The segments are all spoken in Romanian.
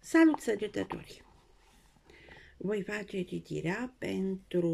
Salut, săgetători! Voi face citirea pentru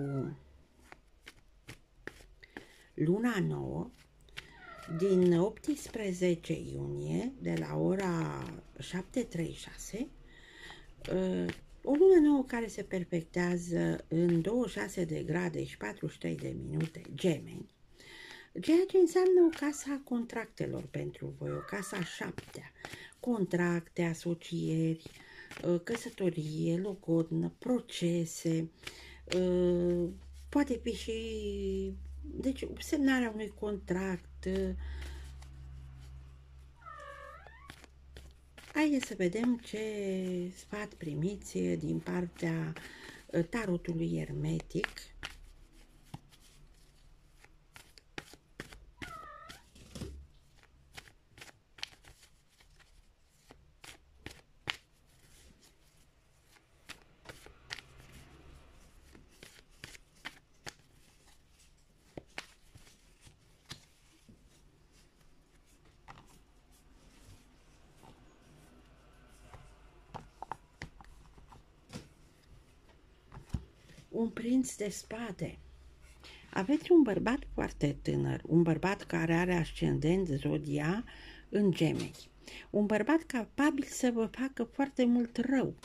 luna nouă din 18 iunie de la ora 7:36, o lună nouă care se perfectează în 26 de grade și 43 de minute Gemeni, ceea ce înseamnă o casă a contractelor pentru voi, o casă a șaptea, contracte, asocieri, căsătorie, logodnă, procese, poate fi și, deci, semnarea unui contract. Haideți să vedem ce sfat primiți din partea tarotului ermetic. Un prinț de spade. Aveți un bărbat foarte tânăr, un bărbat care are ascendent zodia în Gemeni. Un bărbat capabil să vă facă foarte mult rău.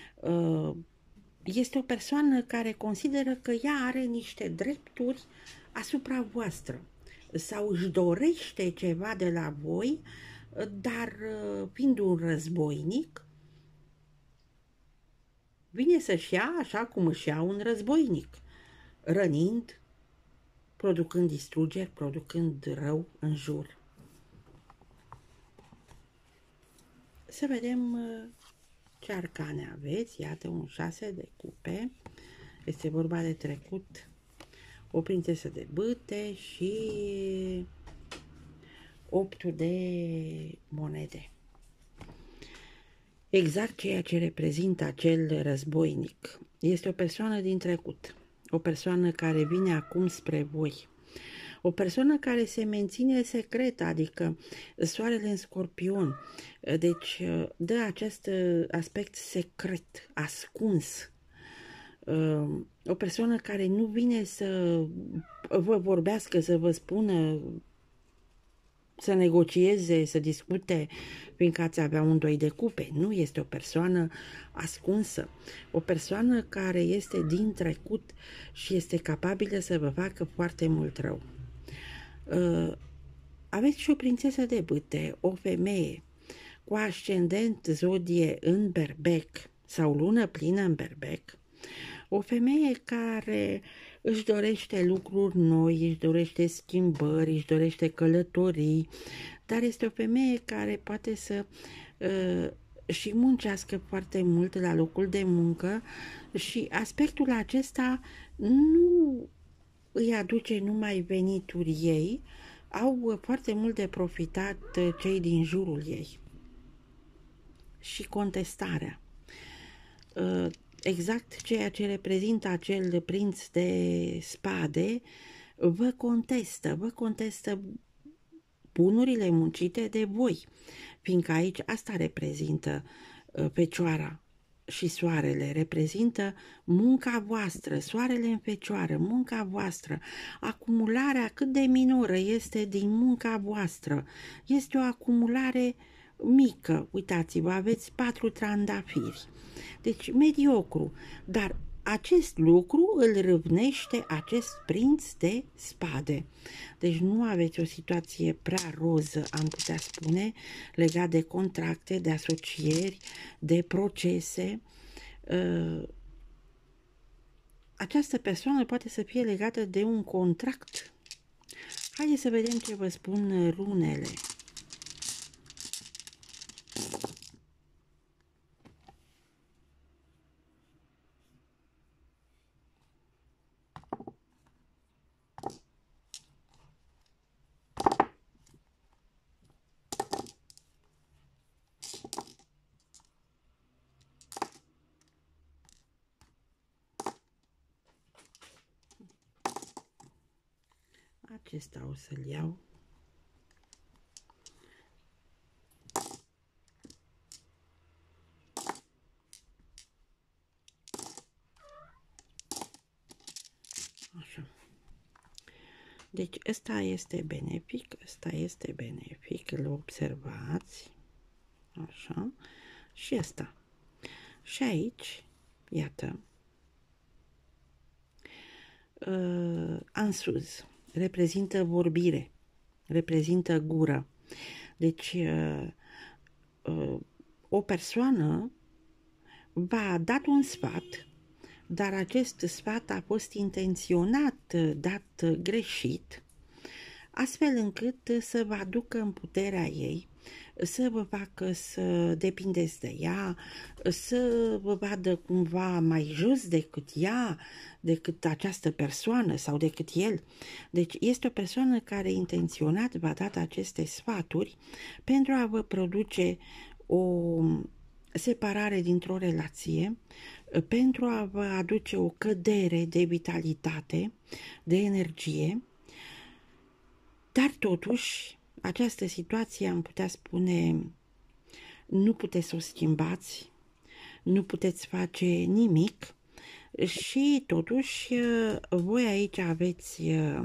Este o persoană care consideră că ea are niște drepturi asupra voastră sau își dorește ceva de la voi, dar fiind un războinic, vine să-și ia așa cum își ia un războinic, rănind, producând distrugeri, producând rău în jur. Să vedem ce arcane aveți. Iată un 6 de cupe. Este vorba de trecut, o prințesă de bâte și 8 de monede. Exact ceea ce reprezintă acel războinic. Este o persoană din trecut, o persoană care vine acum spre voi, o persoană care se menține secretă, adică soarele în Scorpion, deci dă acest aspect secret, ascuns. O persoană care nu vine să vă vorbească, să vă spună, să negocieze, să discute, fiindcă ați avea un 2 de cupe. Nu, este o persoană ascunsă, o persoană care este din trecut și este capabilă să vă facă foarte mult rău. Aveți și o prințesă de bâte, o femeie cu ascendent zodie în Berbec sau lună plină în Berbec, o femeie care își dorește lucruri noi, își dorește schimbări, își dorește călătorii, dar este o femeie care poate să și muncească foarte mult la locul de muncă și aspectul acesta nu îi aduce numai venituri ei, au foarte mult de profitat cei din jurul ei. Și contestarea. Exact ceea ce reprezintă acel prinț de spade, vă contestă bunurile muncite de voi, fiindcă aici asta reprezintă fecioara și soarele, reprezintă munca voastră, soarele în fecioară, munca voastră, acumularea cât de minoră este din munca voastră, este o acumulare mică, uitați-vă, aveți 4 trandafiri, deci mediocru, dar acest lucru îl râvnește acest prinț de spade. Deci nu aveți o situație prea roză, am putea spune, legat de contracte, de asocieri, de procese. Această persoană poate să fie legată de un contract. Haideți să vedem ce vă spun runele. Acesta o să-l iau. Deci ăsta este benefic, ăsta este benefic, îl observați, așa, și ăsta. Și aici, iată, ansuz, reprezintă vorbire, reprezintă gură. Deci, o persoană v-a dat un sfat, dar acest sfat a fost intenționat, dat greșit, astfel încât să vă aducă în puterea ei, să vă facă să depindeți de ea, să vă vadă cumva mai jos decât ea, decât această persoană sau decât el. Deci este o persoană care intenționat v-a dat aceste sfaturi pentru a vă produce o separare dintr-o relație, pentru a vă aduce o cădere de vitalitate, de energie, dar totuși această situație, am putea spune, nu puteți să o schimbați, nu puteți face nimic și totuși voi aici aveți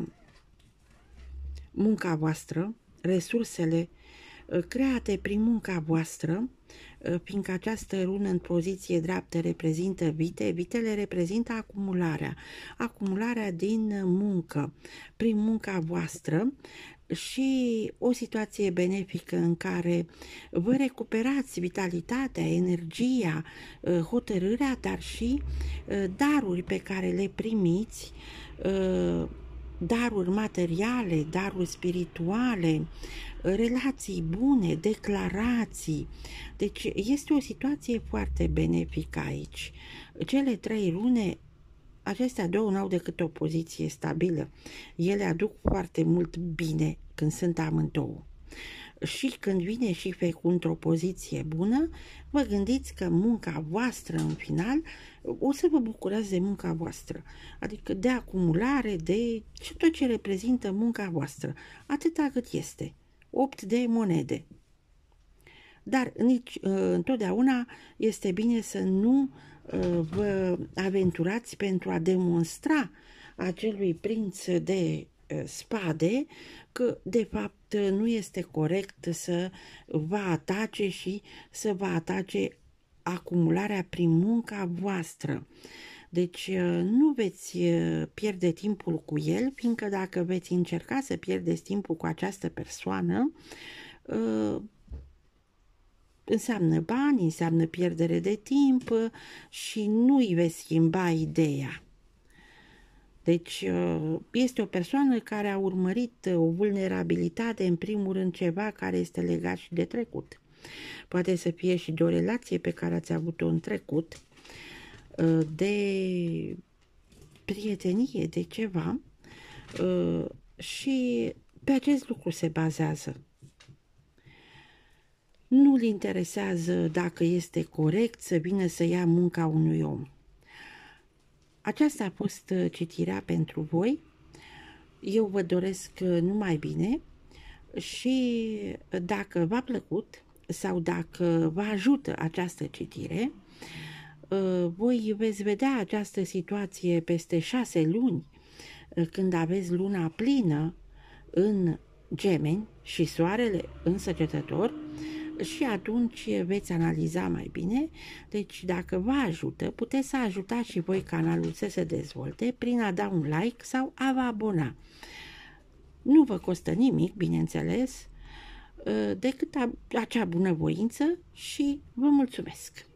munca voastră, resursele create prin munca voastră, fiindcă această rună în poziție dreaptă reprezintă vite, vitele reprezintă acumularea din muncă, prin munca voastră, și o situație benefică în care vă recuperați vitalitatea, energia, hotărârea, dar și daruri pe care le primiți, daruri materiale, daruri spirituale, relații bune, declarații. Deci este o situație foarte benefică aici. Cele 3 rune, acestea două n-au decât o poziție stabilă. Ele aduc foarte mult bine când sunt amândouă. Și când vine și fecul într-o poziție bună, vă gândiți că munca voastră în final o să vă bucurați de munca voastră, adică de acumulare, de tot ce reprezintă munca voastră, atâta cât este. 8 de monede. Dar nici întotdeauna este bine să nu vă aventurați pentru a demonstra acelui prinț de spade că de fapt nu este corect să vă atace și să vă atace acumularea prin munca voastră. Deci nu veți pierde timpul cu el, fiindcă dacă veți încerca să pierdeți timpul cu această persoană, înseamnă bani, înseamnă pierdere de timp și nu îi veți schimba ideea. Deci este o persoană care a urmărit o vulnerabilitate, în primul rând ceva care este legat și de trecut. Poate să fie și de o relație pe care ați avut-o în trecut, de prietenie, de ceva, și pe acest lucru se bazează. Nu-l interesează dacă este corect să vină să ia munca unui om. Aceasta a fost citirea pentru voi. Eu vă doresc numai bine și dacă v-a plăcut sau dacă vă ajută această citire, voi veți vedea această situație peste 6 luni, când aveți luna plină în Gemeni și soarele în Săgetător, și atunci veți analiza mai bine. Deci dacă vă ajută, puteți să ajutați și voi canalul să se dezvolte prin a da un like sau a vă abona. Nu vă costă nimic, bineînțeles, decât acea bunăvoință și vă mulțumesc!